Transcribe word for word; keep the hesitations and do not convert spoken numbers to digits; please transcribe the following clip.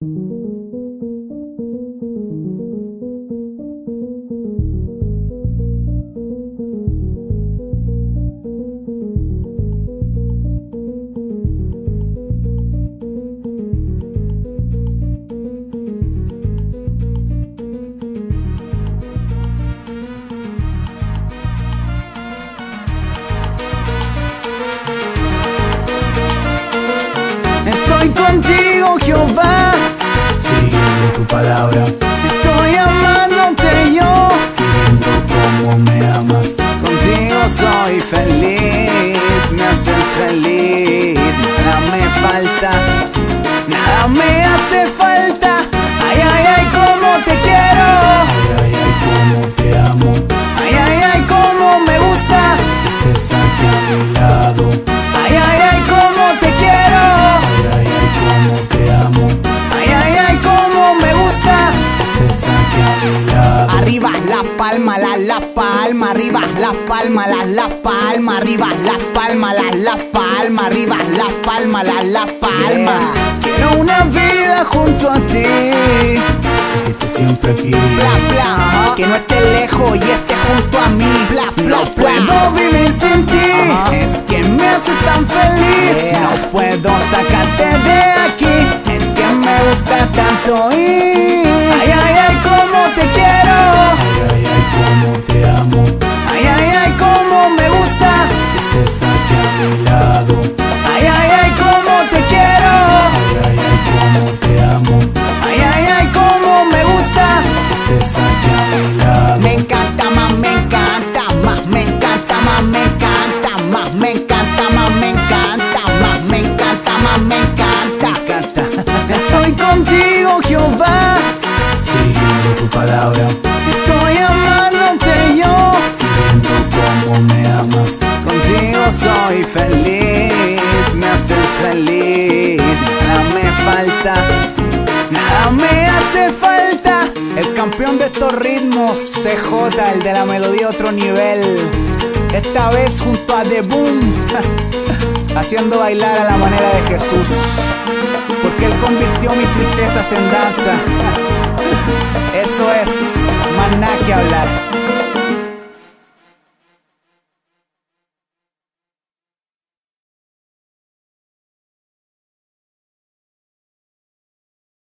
Estoy contigo, Jehová, siguiendo tu palabra, estoy amándote yo, viviendo como me amas. contigo soy feliz, me haces feliz, nada me falta, nada me hace falta. Ay, ay, ay, cómo te quiero, Ay, ay, ay, cómo te amo, ay, ay, ay, cómo me gusta, que estés aquí a mi lado. ay, ay, ay, cómo te quiero, Ay, ay, ay, cómo te amo, ay, ay, ay, cómo me gusta. que estés aquí a mi lado. Arriba la palma, la la palma, arriba la palma, la la palma, arriba la palma, la la palma, arriba la palma, la la palma. Quiero una vida junto a ti, Que estés siempre aquí. bla bla, que no esté lejos y esté junto a mí, bla bla. No puedo vivir sin ti, es que me haces tan feliz. Yeah. No puedo sacarte de aquí, es que me gusta tanto ir. Ay, ay, ay, cómo te quiero. Ay, ay, ay, cómo te amo, Ay, ay, ay, cómo me gusta. que estés aquí a mi lado. Ay, ay, ay, cómo te quiero. Ay, ay, ay, cómo te amo, Ay, ay, ay, cómo me gusta. que estés aquí a mi lado. Me encanta más, me encanta más, me encanta más, me encanta más, me encanta más, me encanta más, me encanta más, me encanta. Estoy contigo, Jehová, Siguiendo tu palabra, estoy amándote yo. viviendo como me amas. Contigo soy feliz, me haces feliz, nada me falta, nada me hace falta. El campeón de estos ritmos, C J, el de la melodía otro nivel. Esta vez junto a The Boom, haciendo bailar a la manera de Jesús, porque Él convirtió mis tristezas en danza. Eso es, más nada que hablar.